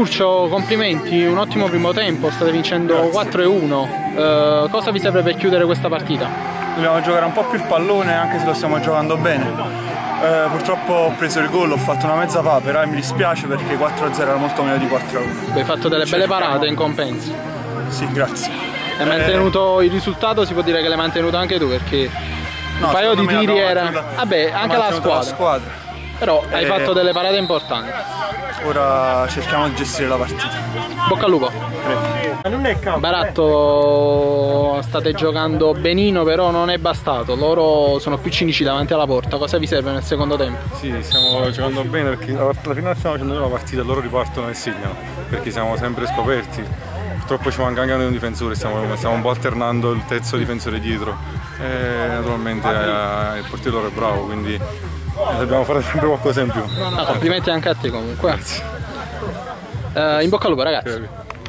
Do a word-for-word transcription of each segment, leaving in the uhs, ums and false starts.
Curcio, complimenti, un ottimo primo tempo, state vincendo quattro a uno. Uh, cosa vi serve per chiudere questa partita? Dobbiamo giocare un po' più il pallone, anche se lo stiamo giocando bene. Uh, purtroppo ho preso il gol, ho fatto una mezza papera e mi dispiace perché quattro a zero era molto meglio di quattro a uno. Hai fatto delle belle Cerchiamo... parate in compenso. Sì, grazie. Hai mantenuto eh... il risultato, si può dire che l'hai mantenuto anche tu, perché no, un paio di tiri era... Vabbè, anche la squadra. la squadra. Però hai eh... fatto delle parate importanti. Ora cerchiamo di gestire la partita. Bocca al lupo. Baratto, state giocando benino, però non è bastato. Loro sono più cinici davanti alla porta. Cosa vi serve nel secondo tempo? Sì, stiamo giocando bene perché alla fine stiamo facendo una partita e loro ripartono e segnano, perché siamo sempre scoperti. Purtroppo ci manca anche un difensore, stiamo, stiamo un po' alternando il terzo difensore dietro. E naturalmente eh, il portiere loro è bravo, quindi eh, dobbiamo fare sempre qualcosa in più. No, complimenti anche a te comunque. Grazie. Uh, in bocca al lupo, ragazzi. Grazie.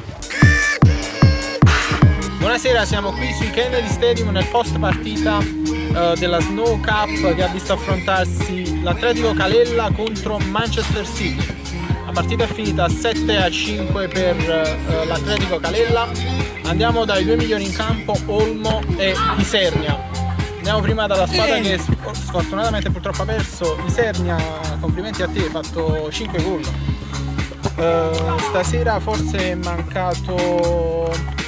Buonasera, siamo qui sui Kennedy Stadium nel post partita uh, della Snow Cup che ha visto affrontarsi l'Atletico Calella contro Manchester City. La partita è finita sette a cinque per uh, l'Atletico Calella. Andiamo dai due migliori in campo, Olmo e Isernia. Andiamo prima dalla squadra che sfortunatamente purtroppo ha perso. Isernia, complimenti a te, hai fatto cinque gol. Uh, stasera forse è mancato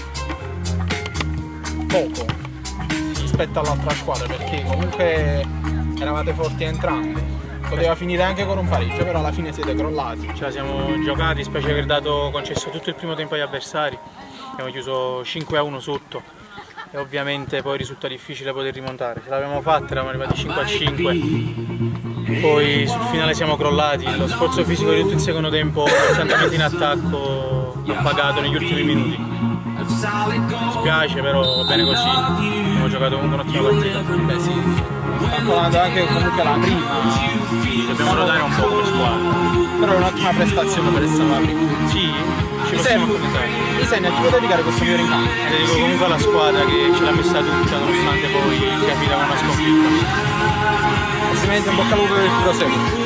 poco rispetto all'altra squadra, perché comunque eravate forti entrambi. Poteva finire anche con un pareggio, però alla fine siete crollati. Ce la siamo giocati, specie aver dato concesso tutto il primo tempo agli avversari. Abbiamo chiuso cinque a uno sotto e ovviamente poi risulta difficile poter rimontare. Ce l'abbiamo fatta, eravamo arrivati cinque a cinque, poi sul finale siamo crollati. Lo sforzo fisico di tutto il secondo tempo, costantemente in attacco, ha pagato negli ultimi minuti. Mi spiace, però va bene così. Abbiamo giocato comunque un'ottima partita. Beh sì, calcolando anche comunque la prima. Dobbiamo notare un po' come squadra. Però è un'ottima prestazione per essere la prima. Sì, ci possiamo accontentare. Isegna, chi vuoi dedicare questo migliore in campo? Dedico comunque alla squadra che ce l'ha messa tutta, nonostante poi sia finita con una sconfitta. Complimenti, un bocca al lupo per il proseguo.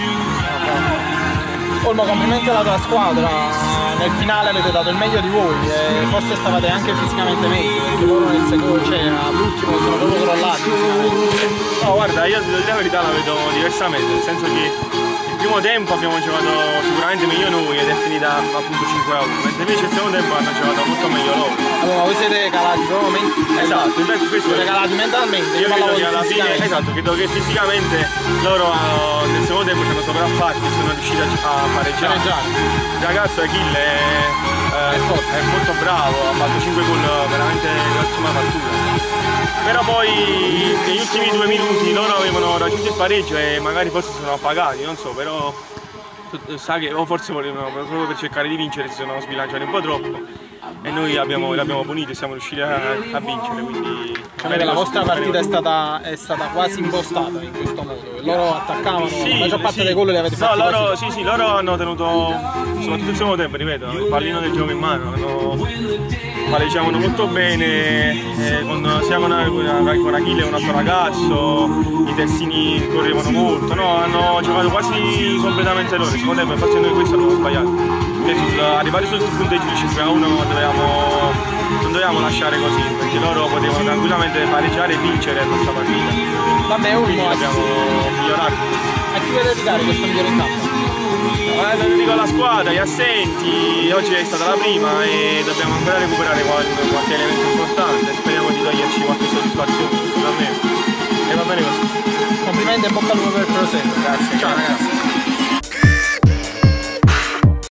Olmo, complimenti alla tua squadra, nel finale avete dato il meglio di voi e forse stavate anche fisicamente meglio, perché loro nel secondo, cioè all'ultimo sono proprio crollati. No, guarda, io devo dire la verità, la vedo diversamente, nel senso che il primo tempo abbiamo giocato sicuramente meglio noi ed è finita appunto cinque a uno, mentre invece il secondo tempo hanno giocato molto meglio loro. Allora, voi siete calati proprio mentalmente? Esatto, invece questo siete calati mentalmente? Io credo che alla fine, esatto, credo che fisicamente loro nel secondo tempo ci hanno sopraffatti e sono riusciti a pareggiare. Il ragazzo Achille è, è, è molto bravo, ha fatto cinque gol veramente di ottima fattura. Però poi negli ultimi due minuti loro avevano raggiunto il pareggio e magari forse si sono appagati, non so, però sa che o forse volevano proprio per cercare di vincere si sono sbilanciati un po' troppo e noi abbiamo, l'abbiamo punito e siamo riusciti a, a vincere, quindi cioè, la vostra partita è stata, è stata quasi impostata in questo modo, loro attaccavano, sì, la maggior parte sì. dei gol li avete fatti. No, loro, sì, sì, loro hanno tenuto soprattutto il secondo tempo, ripeto, il pallino del gioco in mano, hanno, pareggiavano molto bene, eh, con, sia con, con Achille, un altro ragazzo, i terzini correvano molto, no, hanno giocato quasi completamente loro, il secondo tempo, infatti noi questo abbiamo sbagliato. Sul, arrivati sul punteggio di cinque a uno dovevamo, non dovevamo lasciare così, perché loro potevano tranquillamente pareggiare e vincere questa partita. Vabbè, quindi abbiamo migliorato. A chi vuoi dedicare questo migliore in campo? Eh, lo dedico alla squadra, gli assenti, oggi è stata la prima e dobbiamo ancora recuperare qualche, qualche elemento importante, speriamo di toglierci qualche soddisfazione da me. E va bene così. Complimenti e bocca al lupo per il proseguo. Grazie. Ciao ragazzi.